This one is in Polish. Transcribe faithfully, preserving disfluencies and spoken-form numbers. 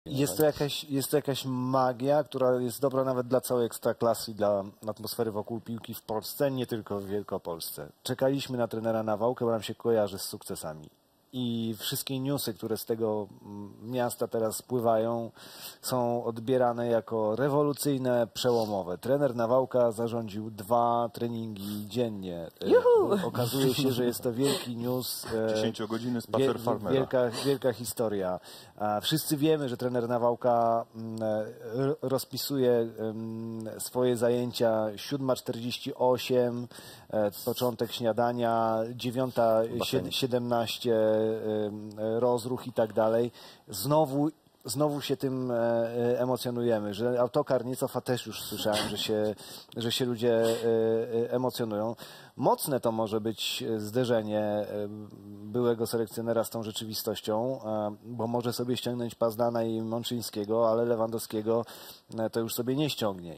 Jest to, jakaś, jest to jakaś magia, która jest dobra nawet dla całej ekstraklasy i dla atmosfery wokół piłki w Polsce, nie tylko w Wielkopolsce. Czekaliśmy na trenera Nawałkę, bo nam się kojarzy z sukcesami. I wszystkie newsy, które z tego miasta teraz spływają, są odbierane jako rewolucyjne, przełomowe. Trener Nawałka zarządził dwa treningi dziennie. Juhu! Okazuje się, że jest to wielki news. dziesięciogodzinny spacer farmera. Wielka, wielka historia. Wszyscy wiemy, że trener Nawałka rozpisuje swoje zajęcia siódma czterdzieści osiem, początek śniadania, dziewiąta siedemnaście, rozruch i tak dalej. Znowu Znowu się tym emocjonujemy, że autokar nie cofa, też już słyszałem, że się, że się ludzie emocjonują. Mocne to może być zderzenie byłego selekcjonera z tą rzeczywistością, bo może sobie ściągnąć Pazdana i Mączyńskiego, ale Lewandowskiego to już sobie nie ściągnie.